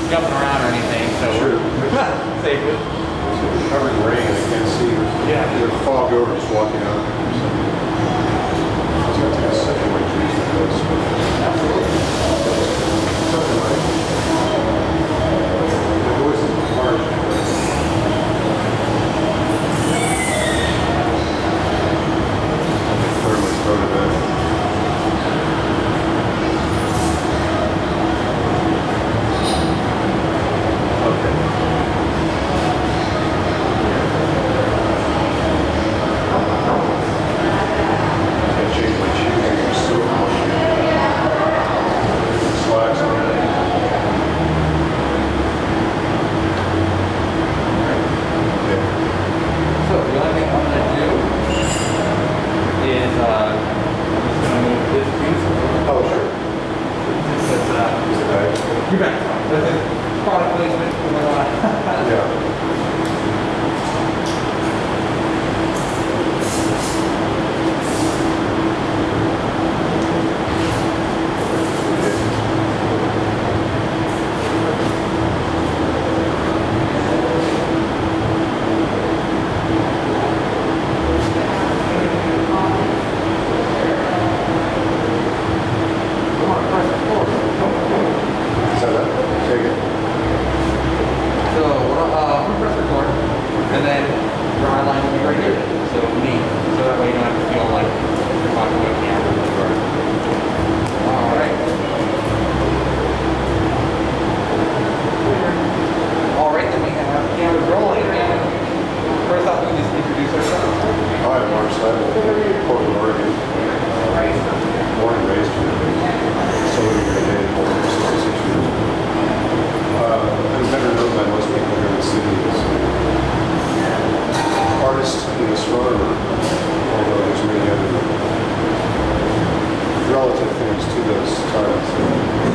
jumping around or anything, so Sure. we're safe. It's covered in rain, I can't see. Yeah. There's fog over just walking out there. So. It's going to take a second way to use this. Absolutely. Something like the voice is harsh. Clear my throat a bit. You bet. This is product placement. Yeah. And then your eye line will be right here. So neat. So that way you don't have to feel like you're talking about camera. Alright. Alright, then we have cameras rolling. And first off, we just introduce ourselves. Hi, I'm Mark Seibold, Portland, Oregon. Born and raised here. So living in Portland for 66 years. I'm better known by most people here in the city as artist and astronomer, although there's many other relative things to those titles.